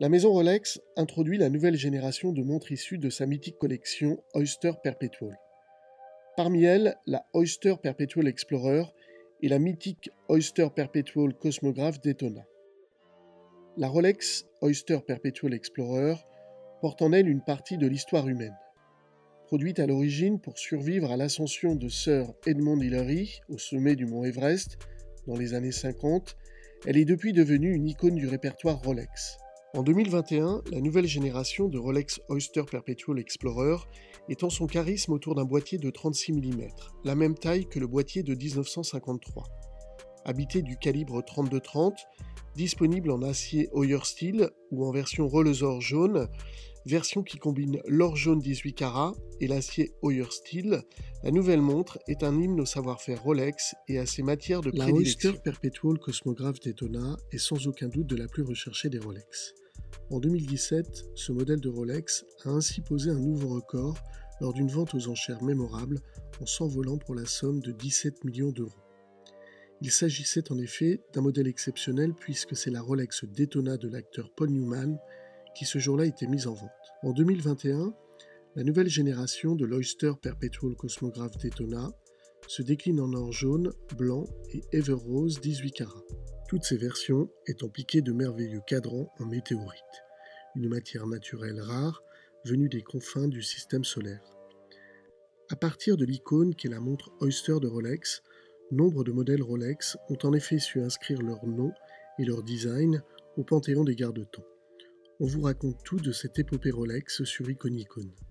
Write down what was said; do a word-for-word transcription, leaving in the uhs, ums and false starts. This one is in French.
La maison Rolex introduit la nouvelle génération de montres issues de sa mythique collection Oyster Perpetual. Parmi elles, la Oyster Perpetual Explorer et la mythique Oyster Perpetual Cosmograph Daytona. La Rolex Oyster Perpetual Explorer porte en elle une partie de l'histoire humaine. Produite à l'origine pour survivre à l'ascension de Sir Edmund Hillary au sommet du mont Everest dans les années cinquante, elle est depuis devenue une icône du répertoire Rolex. En deux mille vingt et un, la nouvelle génération de Rolex Oyster Perpetual Explorer étend son charisme autour d'un boîtier de trente-six millimètres, la même taille que le boîtier de dix-neuf cent cinquante-trois. Habité du calibre trente-deux trente, disponible en acier Hoyer Steel ou en version Rollersor jaune, version qui combine l'or jaune dix-huit carats et l'acier Hoyer Steel, la nouvelle montre est un hymne au savoir-faire Rolex et à ses matières de prédilection. La Oyster Perpetual Cosmograph Daytona est sans aucun doute de la plus recherchée des Rolex. En deux mille dix-sept, ce modèle de Rolex a ainsi posé un nouveau record lors d'une vente aux enchères mémorable en s'envolant pour la somme de dix-sept millions d'euros. Il s'agissait en effet d'un modèle exceptionnel puisque c'est la Rolex Daytona de l'acteur Paul Newman qui ce jour-là était mise en vente. En deux mille vingt et un, la nouvelle génération de l'Oyster Perpetual Cosmograph Daytona se décline en or jaune, blanc et Ever Rose dix-huit carats. Toutes ces versions étant piquées de merveilleux cadrans en météorite, une matière naturelle rare venue des confins du système solaire. À partir de l'icône qu'est la montre Oyster de Rolex, nombre de modèles Rolex ont en effet su inscrire leur nom et leur design au panthéon des garde-temps. On vous raconte tout de cette épopée Rolex sur Iconicon.